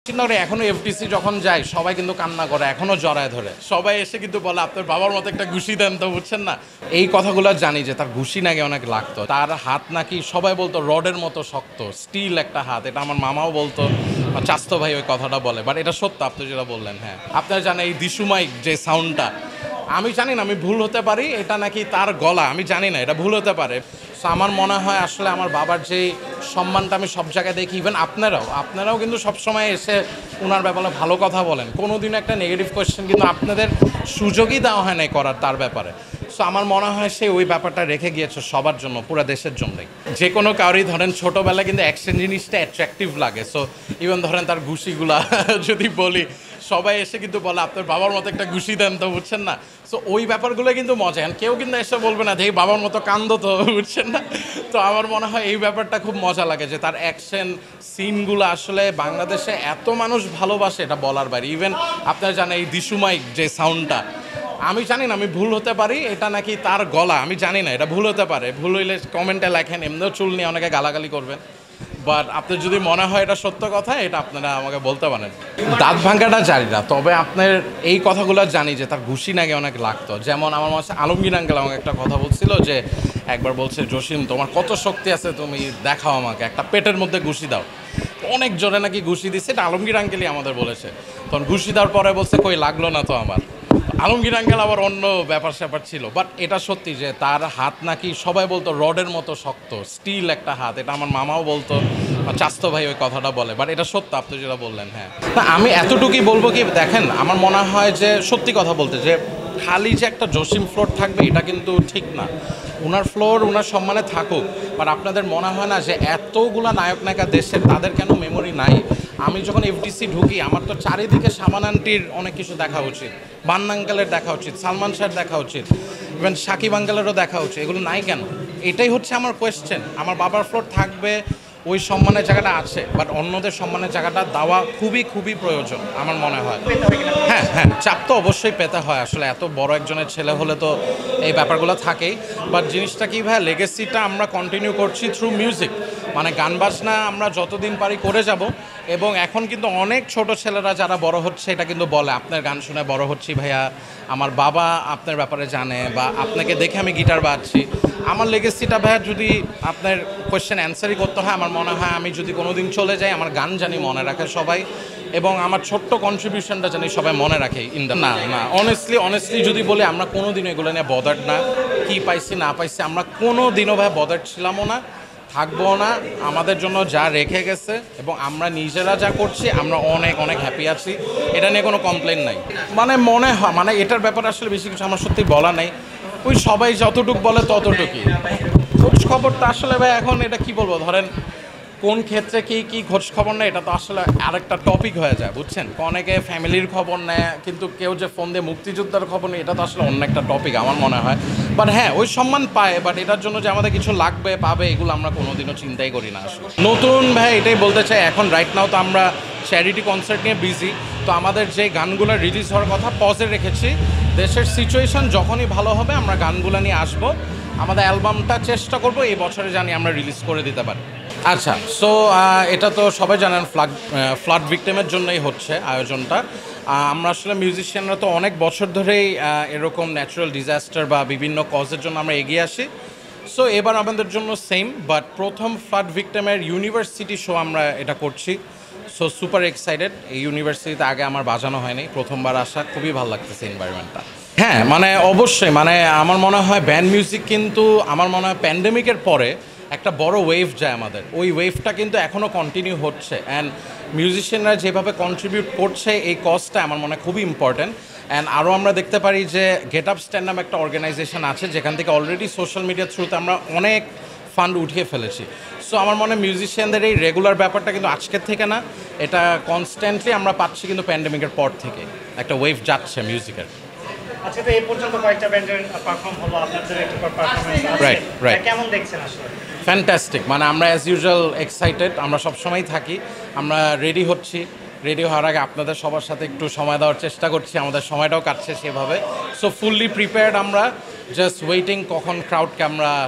নগরে এখনো এফডিসি যখন যায় সবাই কিন্তু কান্না করে, এখনো জড়ায় ধরে, সবাই এসে কিন্তু বলে আপনার বাবার মতো একটা ঘুষি দেন তো, বুঝছেন না? এই কথাগুলো জানি যে তার ঘুষি নাকি অনেক লাগতো, তার হাত নাকি সবাই বলতো রডের মতো শক্ত, স্টিল একটা হাত। এটা আমার মামাও বলতো, আমার চাস্তো ভাই ওই কথাটা বলে, বাট এটা সত্য আপনি যেটা বললেন। হ্যাঁ, আপনারা জানেন এই দিশুমাইক যে সাউন্ডটা, আমি জানি না, আমি ভুল হতে পারি, এটা নাকি তার গলা, আমি জানি না, এটা ভুল হতে পারে। সো আমার মনে হয় আসলে আমার বাবার যে সম্মানটা আমি সব জায়গায় দেখি, ইভেন আপনারাও কিন্তু সবসময় এসে ওনার ব্যাপারে ভালো কথা বলেন, কোনো দিন একটা নেগেটিভ কোয়েশ্চেন কিন্তু আপনাদের সুযোগই দেওয়া হয় নাই করার তার ব্যাপারে। সো আমার মনে হয় সে ওই ব্যাপারটা রেখে গিয়েছে সবার জন্য, পুরো দেশের জন্যই। যে কোনো কাউরই ধরেন ছোটোবেলায় কিন্তু অ্যাকশন জিনিসটা অ্যাট্রাকটিভ লাগে। সো ইভেন ধরেন তার ঘুষিগুলা যদি বলি, সবাই এসে কিন্তু বলে আপনার বাবার মতো একটা ঘুষি দেন তো, বুঝছেন না? সো ওই ব্যাপারগুলো কিন্তু মজা, কেউ কিন্তু এসে বলবে না দেখি বাবার মতো কান্দো তো, বুঝছেন না? তো আমার মনে হয় এই ব্যাপারটা খুব মজা লাগে যে তার অ্যাকশন সিনগুলো আসলে বাংলাদেশে এত মানুষ ভালোবাসে, এটা বলার বাইরে। ইভেন আপনারা জানেন এই দিশুমাইক যে সাউন্ডটা, আমি জানি না, আমি ভুল হতে পারি, এটা নাকি তার গলা, আমি জানি না, এটা ভুল হতে পারে। ভুল হইলে কমেন্টে লেখেন, এমনিও চুল নিয়ে অনেকে গালাগালি করবেন, বাট আপনার যদি মনে হয় এটা সত্য কথা, এটা আপনারা আমাকে বলতে পারেন। দাঁত ভাঙ্গাটা জানি না, তবে আপনার এই কথাগুলো জানি যে তার ঘুষি নাকি অনেক লাগতো। যেমন আমার মনে হচ্ছে আলমগীর আঙ্কেল আমাকে একটা কথা বলছিল যে একবার বলছে, জসিম তোমার কত শক্তি আছে, তুমি দেখাও আমাকে, একটা পেটের মধ্যে ঘুষি দাও। অনেক জোরে নাকি ঘুষি দিচ্ছে, এটা আলমগীর আঙ্কেলই আমাদের বলেছে। তখন ঘুষি দেওয়ার পরে বলছে কই লাগলো না তো আমার। আলমগীর আঙ্কেল আবার অন্য ব্যাপার স্যাপার ছিল, বাট এটা সত্যি যে তার হাত নাকি সবাই বলতো রডের মতো শক্ত, স্টিল একটা হাত। এটা আমার মামাও বলতো, আমার চাস্তো ভাই ওই কথাটা বলে, বাট এটা সত্য আপনি যেটা বললেন। হ্যাঁ, না আমি এতটুকুই বলবো কি, দেখেন আমার মনে হয় যে সত্যি কথা বলতে যে খালি যে একটা জসিম ফ্লোর থাকবে এটা কিন্তু ঠিক না। ওনার ফ্লোর ওনার সম্মানে থাকুক, বাট আপনাদের মনে হয় না যে এতগুলা নায়ক নায়িকা দেশের, তাদের কেন মেমোরি নাই? আমি যখন এফডিসি ঢুকি আমার তো চারিদিকে সাবান আন্টির অনেক কিছু দেখা উচিত, বান্না আঙ্কেলের দেখা উচিত, সালমান শাহর দেখা উচিত, ইভেন সাকিব আঙ্কেলেরও দেখা উচিত, এগুলো নাই কেন? এটাই হচ্ছে আমার কোয়েশ্চেন। আমার বাবার ফ্লোর থাকবে, ওই সম্মানের জায়গাটা আছে, বাট অন্যদের সম্মানের জায়গাটা দেওয়া খুবই খুবই প্রয়োজন আমার মনে হয়। হ্যাঁ হ্যাঁ, চাপ তো অবশ্যই পেতে হয়, আসলে এত বড় একজনের ছেলে হলে তো এই ব্যাপারগুলো থাকেই। বাট জিনিসটা কি ভাই, লেগেসিটা আমরা কন্টিনিউ করছি থ্রু মিউজিক, মানে গান বাজনা আমরা যতদিন পারি করে যাব। এবং এখন কিন্তু অনেক ছোট ছেলেরা যারা বড় হচ্ছে এটা কিন্তু বলে আপনার গান শুনে বড় হচ্ছি ভাইয়া, আমার বাবা আপনার ব্যাপারে জানে, বা আপনাকে দেখে আমি গিটার বাজছি। আমার লেগেসিটা ভাইয়া যদি আপনার কোয়েশ্চেন অ্যান্সারই করতে হয়, আমার মনে হয় আমি যদি কোনো দিন চলে যাই, আমার গান জানি মনে রাখে সবাই, এবং আমার ছোট্ট কন্ট্রিবিউশনটা জানি সবাই মনে রাখে ইন দ্য। না না, অনেস্টলি যদি বলি, আমরা কোনো দিন এগুলো নিয়ে বদার্ড না, কি পাইছি না পাইছি আমরা কোনো দিনও ভাই বদার্ড ছিলামও না, থাকবো না। আমাদের জন্য যা রেখে গেছে এবং আমরা নিজেরা যা করছি, আমরা অনেক অনেক হ্যাপি আছি, এটা নিয়ে কোনো কমপ্লেন নাই। মানে মনে হয়, মানে এটার ব্যাপারে আসলে বেশি কিছু আমার সত্যি বলা নেই, ওই সবাই যতটুকু বলে ততটুকুই। খোঁজ খবরটা আসলে ভাই এখন এটা কি বলবো, ধরেন কোন ক্ষেত্রে কি কি খোঁজ খবর নেয় এটা তো আসলে আরেকটা টপিক হয়ে যায়, বুঝছেন? অনেকে ফ্যামিলির খবর নেয়, কিন্তু কেউ যে ফোন দিয়ে মুক্তিযোদ্ধার খবর নেয়, এটা তো আসলে অন্য একটা টপিক আমার মনে হয়। বাট হ্যাঁ, ওই সম্মান পায়, বাট এটার জন্য যে আমাদের কিছু লাগবে পাবে, এগুলো আমরা কোনোদিনও চিন্তাই করি না আসলে। নতুন ভাই এটাই বলতে চাই, এখন রাইট নাও তো আমরা চ্যারিটি কনসার্ট নিয়ে বিজি, তো আমাদের যে গানগুলো রিলিজ হওয়ার কথা পজে রেখেছি। দেশের সিচুয়েশন যখনই ভালো হবে আমরা গানগুলো নিয়ে আসবো, আমাদের অ্যালবামটা চেষ্টা করব এই বছরে জানি আমরা রিলিজ করে দিতে পারি। আচ্ছা, সো এটা তো সবাই জানেন ফ্লাড ভিকটিমের জন্যই হচ্ছে আয়োজনটা। আমরা আসলে মিউজিশিয়ানরা তো অনেক বছর ধরেই এরকম ন্যাচারাল ডিজাস্টার বা বিভিন্ন কজের জন্য আমরা এগিয়ে আসি। সো এবার আমাদের জন্য সেম, বাট প্রথম ফ্লাড ভিকটিমের ইউনিভার্সিটি শো আমরা এটা করছি। সো সুপার এক্সাইটেড, এই ইউনিভার্সিটিতে আগে আমার বাজানো হয়নি, প্রথমবার আসা, খুবই ভালো লাগতেছে এনভায়রনমেন্টটা। হ্যাঁ মানে অবশ্যই, মানে আমার মনে হয় ব্যান্ড মিউজিক কিন্তু আমার মনে হয় প্যান্ডেমিকের পরে একটা বড় ওয়েভ যায় আমাদের, ওই ওয়েভটা কিন্তু এখনও কন্টিনিউ হচ্ছে। অ্যান্ড মিউজিশিয়ানরা যেভাবে কন্ট্রিবিউট করছে এই কজটা আমার মনে হয় খুবই ইম্পর্ট্যান্ট। অ্যান্ড আরও আমরা দেখতে পারি যে গেট আপ স্ট্যান্ড নামে একটা অর্গানাইজেশন আছে, যেখান থেকে অলরেডি সোশ্যাল মিডিয়ার থ্রুতে আমরা অনেক ফান্ড উঠিয়ে ফেলেছি। সো আমার মনে হয় মিউজিশিয়ানদের এই রেগুলার ব্যাপারটা কিন্তু আজকের থেকে না, এটা কনস্ট্যান্টলি আমরা পাচ্ছি কিন্তু প্যান্ডেমিকের পর থেকে একটা ওয়েভ যাচ্ছে মিউজিকের। আচ্ছা, তো এই পর্যন্ত কয়েকটা ব্যান্ডের পারফর্ম হলো, আপনাদের একটা পারফরম্যান্স আছে, রাইট রাইট, কেমন দেখছেন আসলে? ফ্যান্টাস্টিক, মানে আমরা অ্যাজ ইউজুয়াল এক্সাইটেড, আমরা সবসময় থাকি, আমরা রেডি হচ্ছি, রেডি হওয়ার আগে আপনাদের সবার সাথে একটু সময় দেওয়ার চেষ্টা করছি, আমাদের সময়টাও কাটছে সেভাবে। সো ফুললি প্রিপেয়ার্ড আমরা, জাস্ট ওয়েটিং কখন ক্রাউডকে আমরা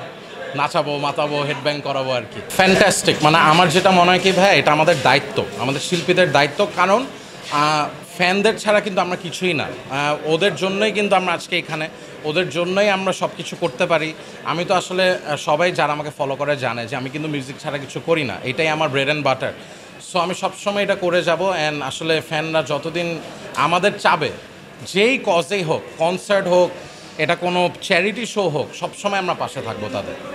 নাচাবো মাতাবো হেডব্যাং করাবো আর কি। ফ্যান্টাস্টিক, মানে আমার যেটা মনে হয় কি ভাই, এটা আমাদের দায়িত্ব, আমাদের শিল্পীদের দায়িত্ব, কারণ ফ্যানদের ছাড়া কিন্তু আমরা কিছুই না। ওদের জন্যই কিন্তু আমরা আজকে এখানে, ওদের জন্যই আমরা সব কিছু করতে পারি। আমি তো আসলে সবাই যারা আমাকে ফলো করে জানে যে আমি কিন্তু মিউজিক ছাড়া কিছু করি না, এটাই আমার ব্রেড অ্যান্ড বাটার। সো আমি সবসময় এটা করে যাব। অ্যান্ড আসলে ফ্যানরা যতদিন আমাদের চাবে, যেই কজেই হোক, কনসার্ট হোক, এটা কোনো চ্যারিটি শো হোক, সবসময় আমরা পাশে থাকবো তাদের।